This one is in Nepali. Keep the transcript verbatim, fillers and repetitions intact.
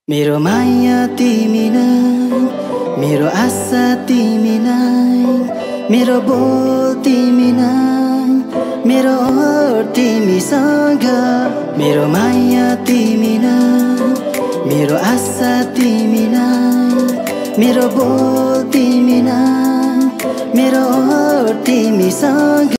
मेरो माया तिमी नै, मेरो आशा तिमी नै, मेरो बोल तिमी नै, मेरो ओठ तिमीसँग। मेरो माया तिमी नै, मेरो आशा तिमी नै, मेरो बोल तिमी नै, मेरो ओठ तिमीसँग।